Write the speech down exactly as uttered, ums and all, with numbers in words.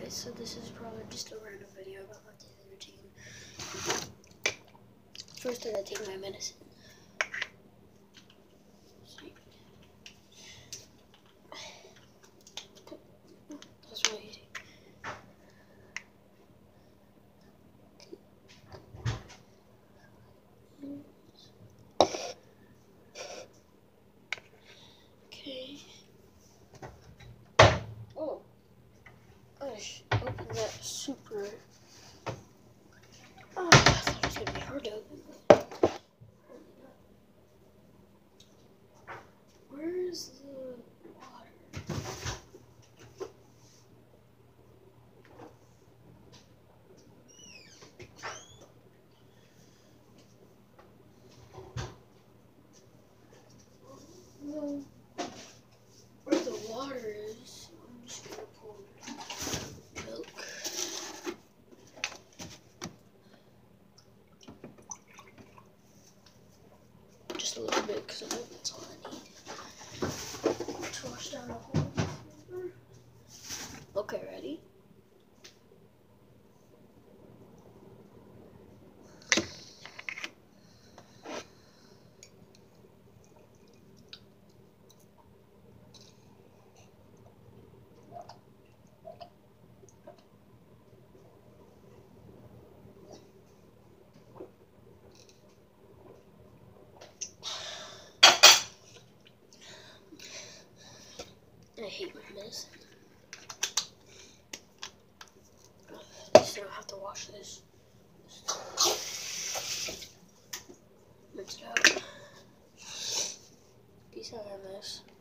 Alright, so this is probably just a random video about my daily routine. First, I gotta take my medicine. That's really easy. Okay. Oh. Gosh, open that super. Oh, I thought it was gonna be hard to open. Where's the water? Well, where the water is, I'm just gonna pour milk. Just a little bit, because I think that's all I need to wash down the whole floor. Okay, ready? I hate my medicine. At least I don't have to wash this. Rinse it out. Peace out, M S.